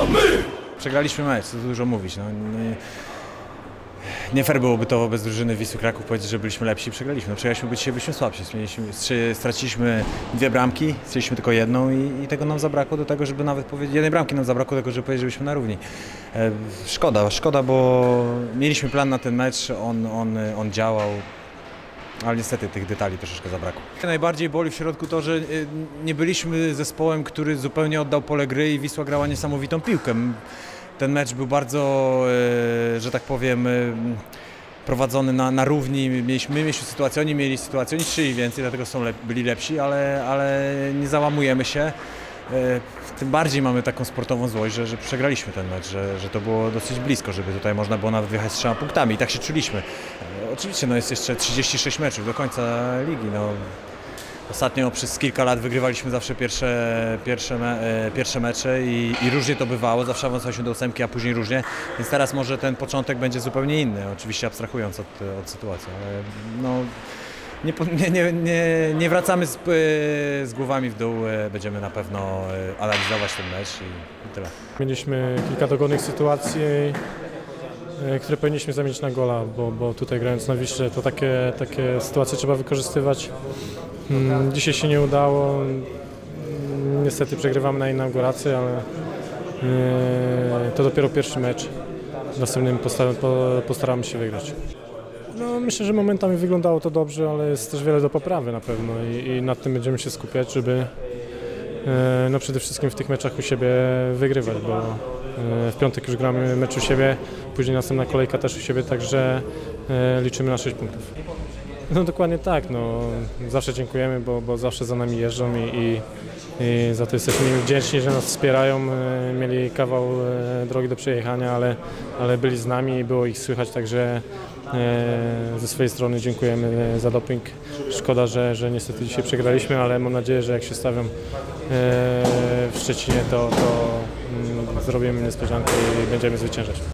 Przegraliśmy mecz, co tu dużo mówić. No, nie fair byłoby to wobec drużyny Wisły Kraków powiedzieć, że byliśmy lepsi i przegraliśmy. No, przegraliśmy, bo dzisiaj byliśmy słabsi. Straciliśmy 2 bramki, straciliśmy tylko jedną i tego nam zabrakło do tego, żeby nawet powiedzieć, jednej bramki nam zabrakło do tego, żeby powiedzieć, że byliśmy na równi. Szkoda, bo mieliśmy plan na ten mecz, on działał. Ale niestety tych detali troszeczkę zabrakło. Najbardziej boli w środku to, że nie byliśmy zespołem, który zupełnie oddał pole gry i Wisła grała niesamowitą piłkę. Ten mecz był bardzo, że tak powiem, prowadzony na równi. My mieliśmy sytuację, oni mieli sytuację, oni strzeli więcej, dlatego byli lepsi, ale nie załamujemy się. Tym bardziej mamy taką sportową złość, że przegraliśmy ten mecz, że to było dosyć blisko, żeby tutaj można było nawet wyjechać z 3 punktami i tak się czuliśmy. Oczywiście jest jeszcze 36 meczów do końca ligi. Ostatnio przez kilka lat wygrywaliśmy zawsze pierwsze mecze i różnie to bywało, zawsze awansowaliśmy do 8, a później różnie, więc teraz może ten początek będzie zupełnie inny, oczywiście abstrahując od sytuacji, ale no, nie wracamy z głowami w dół, będziemy na pewno analizować ten mecz i tyle. Mieliśmy kilka dogodnych sytuacji, które powinniśmy zamienić na gola, bo tutaj grając na Wiśle to takie sytuacje trzeba wykorzystywać. Dzisiaj się nie udało, niestety przegrywamy na inaugurację, ale to dopiero pierwszy mecz. W następnym postaramy się wygrać. No, myślę, że momentami wyglądało to dobrze, ale jest też wiele do poprawy na pewno i nad tym będziemy się skupiać, żeby no przede wszystkim w tych meczach u siebie wygrywać, bo w piątek już gramy mecz u siebie, później następna kolejka też u siebie, także liczymy na 6 punktów. No dokładnie tak, no, zawsze dziękujemy, bo zawsze za nami jeżdżą i za to jesteśmy im wdzięczni, że nas wspierają. Mieli kawał drogi do przejechania, ale byli z nami i było ich słychać, także ze swojej strony dziękujemy za doping. Szkoda, że niestety dzisiaj przegraliśmy, ale mam nadzieję, że jak się stawią w Szczecinie, to zrobimy niespodziankę i będziemy zwyciężać.